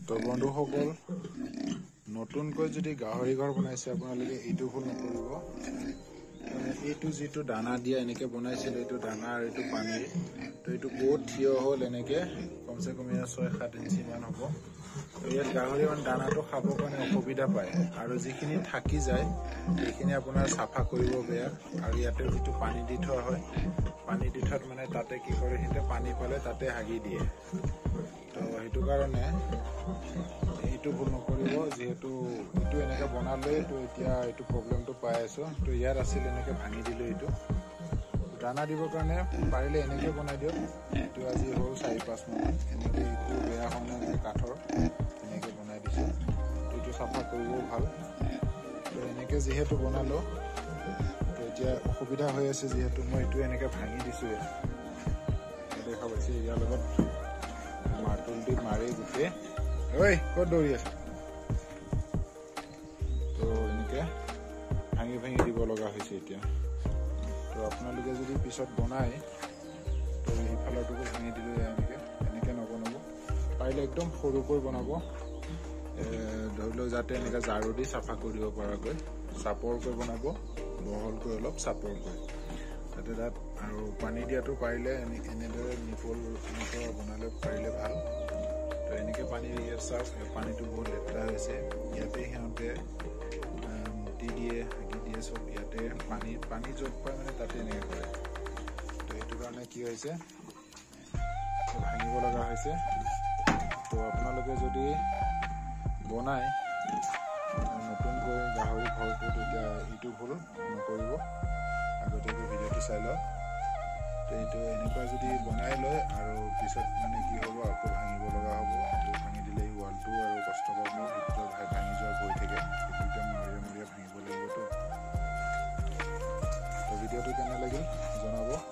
তো বন্ধুসকল নতুনকৈ যদি গাহৰি ঘৰ বনাইছে আপোনালোকে এইটো ভুল নকৰিব এইটো যেটো দানা দিয়া এনেকে বনাইছিল এইটো দানা আৰু এইটো পানী তো এইটো বহুত থিয় হ'ল এনেকে কমসে কম 6-7 ইঞ্চি মান হ'ব তো ইয়াত গাহৰি মান দানাটো খাব কাৰণে অসুবিধা পায় আৰু যিখিনি থাকি যায় সেইখিনি আপোনাৰ সাফা কৰিব বেয়া আৰু ইয়াতে যেটো পানী দি থোৱা হয় পানী দি থোৱাত মানে তাতে কি কৰে হিতে পানী পালে তাতে হাগি দিয়ে তো হেতু কাৰণে এইটো ভুল নকৰিব যেহেতু এইটো এনেকে বনালে তো এতিয়া এইটো প্ৰবলেমটো পাই আছো তো ইয়াৰ আছিল এনেকে ভাঙি দিলো এইটো দানা দিবৰ কাৰণে পাৰিলে এনেকে বনাই দিও এইটো আজি হ'ল 4-5 মাহ এনেকে এইটো বেয়া হয় না কাঠৰ এনেকে বনাই দিছো এইটো সাফা কৰিব ভাল তো এনেকে যেহেতু বনালো তো এতিয়া অসুবিধা হৈ আছে যেহেতু মই এইটো এনেকে ভাঙি দিছো দেখা পাইছে ইয়াৰ লগত মাৰ্টুল দি মাৰি গুতে ঐ কত দৌৰি আছে তো এনেকে ভাঙি ভাঙি দিব লগা হৈছে এতিয়া তো আপোনালোকে যদি পিছত বনাই তো এই ফালটোকে ভাঙি দিলে এনেকে এনেকে নবনাব পাৰিলে একদম সৰুকৈ বনাব ধৰি লওক যাতে এনেকে জাৰু দি সাফা কৰিব পৰাকৈ চাপৰকৈ বনাব বহলকৈ অলপ চাপৰকৈ তাতে তাত আৰু পানী দিয়াটো পাৰিলে এনেদৰে নিপল এনেকৈ বনালে পাৰিলে ভাল তো এনেকে পানী ইয়াৰ চাফ পানীটো বহুত লেতেৰা হৈছে ইয়াতে সিহঁতে মুটি দিয়ে হাগি দিয়ে সব ইয়াতে পানী য'ত পায় মানে তাতে এনেকে কৰে তো এইটো কাৰণে কি হৈছে ভাঙিব লগা হৈছে তো আপোনালোকে যদি বনাই নতুনকৈ গাহৰি ঘৰটো তেতিয়া এইটো ভুল নকৰিব আগতীয়াকৈ ভিডিঅ'টো চাই লওক তো এইটো এনেকুৱা যদি বনাই লয় আৰু পিছত মানে কি হ'ব আকৌ ভাঙিব লগা হ'ব তো ভাঙি দিলে এই ৱালটো আৰু কষ্ট পাব ভিতৰত ভাঙি যোৱা ভয় থাকে একদম মাৰিয়া ভাঙিব লাগিব তো ভিডিঅ'টো কেনে লাগিল জনাব